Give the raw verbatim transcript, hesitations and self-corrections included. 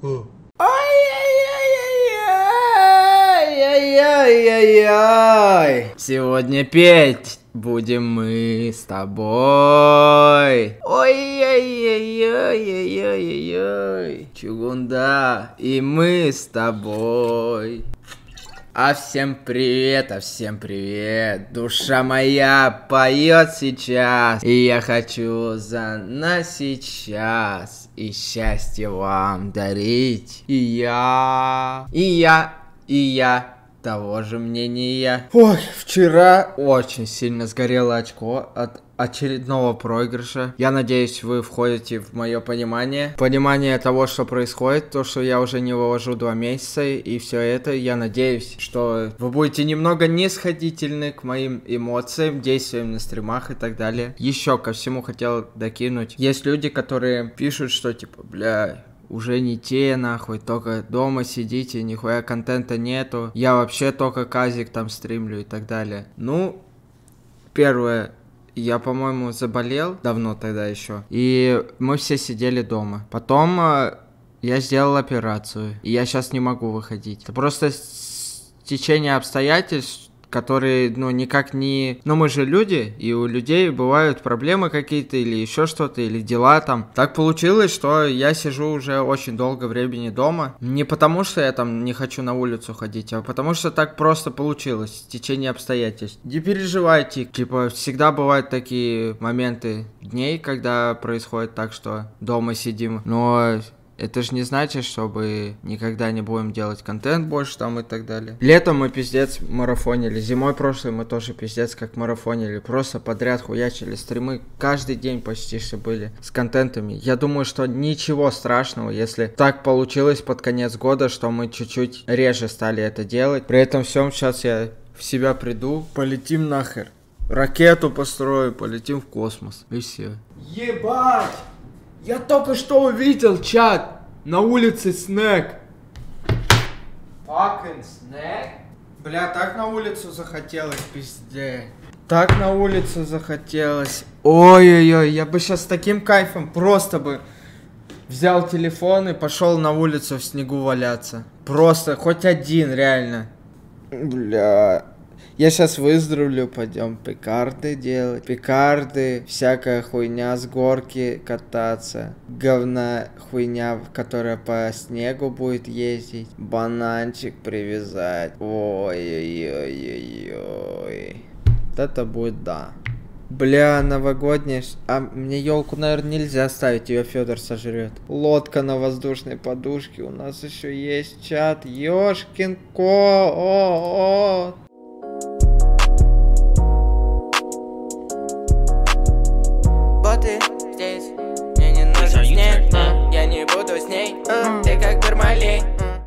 Ай-яй-яй-яй-яй-яй-яй. Сегодня петь будем мы с тобой. Ой-яй-яй-яй-яй-яй-яй. Чугунда, и мы с тобой. А всем привет, а всем привет. Душа моя поет сейчас, и я хочу за нас сейчас и счастье вам дарить. И я, и я, и я того же мнения. Ой, вчера очень сильно сгорело очко от очередного проигрыша. Я надеюсь, вы входите в мое понимание. Понимание того, что происходит, то, что я уже не вывожу два месяца, и все это. Я надеюсь, что вы будете немного нисходительны к моим эмоциям, действиям на стримах и так далее. Еще ко всему хотел докинуть. Есть люди, которые пишут, что типа, бля, уже не те, нахуй, только дома сидите, нихуя контента нету. Я вообще только казик там стримлю и так далее. Ну, первое, я, по-моему, заболел давно тогда еще, и мы все сидели дома. Потом э, я сделал операцию, и я сейчас не могу выходить. Это просто течение обстоятельств, которые, ну, никак не... Ну, мы же люди, и у людей бывают проблемы какие-то, или еще что-то, или дела там. Так получилось, что я сижу уже очень долго времени дома. Не потому, что я там не хочу на улицу ходить, а потому, что так просто получилось, течение обстоятельств. Не переживайте, типа, всегда бывают такие моменты дней, когда происходит так, что дома сидим, но... Это же не значит, чтобы никогда не будем делать контент больше там и так далее. Летом мы пиздец марафонили, зимой прошлой мы тоже пиздец как марафонили. Просто подряд хуячили стримы, каждый день почти что были с контентами. Я думаю, что ничего страшного, если так получилось под конец года, что мы чуть-чуть реже стали это делать. При этом всем сейчас я в себя приду, полетим нахер. Ракету построю, полетим в космос. И все. Ебать! Я только что увидел чат. На улице снэк. Fucking снэк? Бля, так на улицу захотелось, пиздец. Так на улицу захотелось. Ой-ой-ой, я бы сейчас с таким кайфом просто бы взял телефон и пошел на улицу в снегу валяться. Просто хоть один, реально. Бля... Я сейчас выздоровлю, пойдем пикарды делать. Пикарды, всякая хуйня с горки кататься. Говна хуйня, которая по снегу будет ездить. Бананчик привязать. Ой-ой-ой-ой-ой. Вот это будет да. Бля, новогодняя... А мне елку, наверное, нельзя ставить, ее Федор сожрет. Лодка на воздушной подушке. У нас еще есть чат. Ёшкин кот. Body